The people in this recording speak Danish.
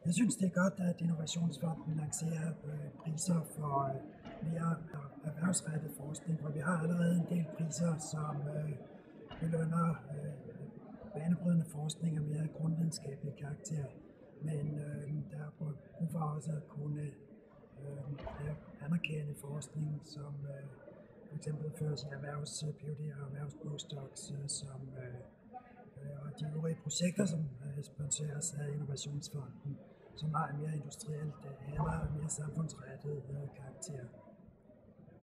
Jeg synes, det er godt, at Innovationsfonden lancerer priser for mere erhvervsrettet forskning, for vi har allerede en del priser, som belønner banebrydende forskning af mere grundvidenskabelig karakter. Men der er brug for også at kunne anerkende forskning, som f.eks. føres i erhvervs-PhD og erhvervs-postdocs, og de øvrige projekter, som sponsoreres af Innovationsfonden, som har en mere industriel eller mere samfundsrettet karakter.